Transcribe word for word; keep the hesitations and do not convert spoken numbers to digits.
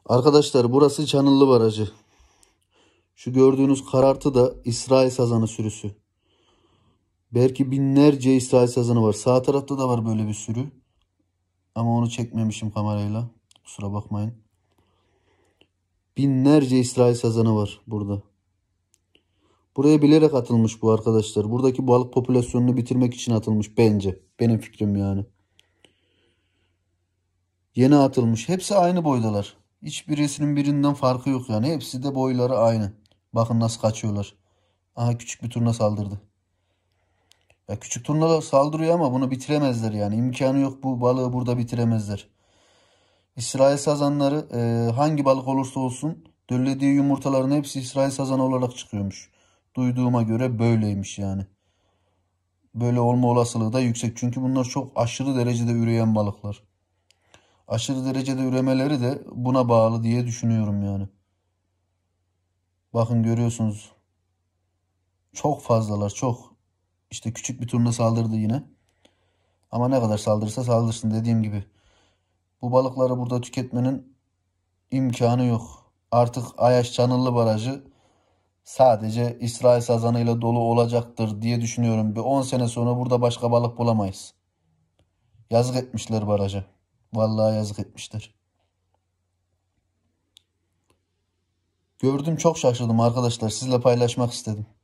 Arkadaşlar burası Çanıllı Barajı. Şu gördüğünüz karartı da İsrail sazanı sürüsü. Belki binlerce İsrail sazanı var. Sağ tarafta da var böyle bir sürü. Ama onu çekmemişim kamerayla. Kusura bakmayın. Binlerce İsrail sazanı var burada. Buraya bilerek atılmış bu arkadaşlar. Buradaki balık popülasyonunu bitirmek için atılmış bence. Benim fikrim yani. Yeni atılmış. Hepsi aynı boydalar. Hiçbirisinin birinden farkı yok yani. Hepsi de boyları aynı. Bakın nasıl kaçıyorlar. Aha küçük bir turna saldırdı. Ya küçük turnalar saldırıyor ama bunu bitiremezler yani. İmkanı yok, bu balığı burada bitiremezler. İsrail sazanları e, hangi balık olursa olsun döllediği yumurtaların hepsi İsrail sazanı olarak çıkıyormuş. Duyduğuma göre böyleymiş yani. Böyle olma olasılığı da yüksek. Çünkü bunlar çok aşırı derecede üreyen balıklar. Aşırı derecede üremeleri de buna bağlı diye düşünüyorum yani. Bakın görüyorsunuz. Çok fazlalar, çok. İşte küçük bir turna saldırdı yine. Ama ne kadar saldırırsa saldırsın, dediğim gibi. Bu balıkları burada tüketmenin imkanı yok. Artık Ayaş Çanıllı Barajı sadece İsrail sazanıyla dolu olacaktır diye düşünüyorum. Bir on sene sonra burada başka balık bulamayız. Yazık etmişler baraja. Vallahi yazık etmişler. Gördüm, çok şaşırdım arkadaşlar. Sizle paylaşmak istedim.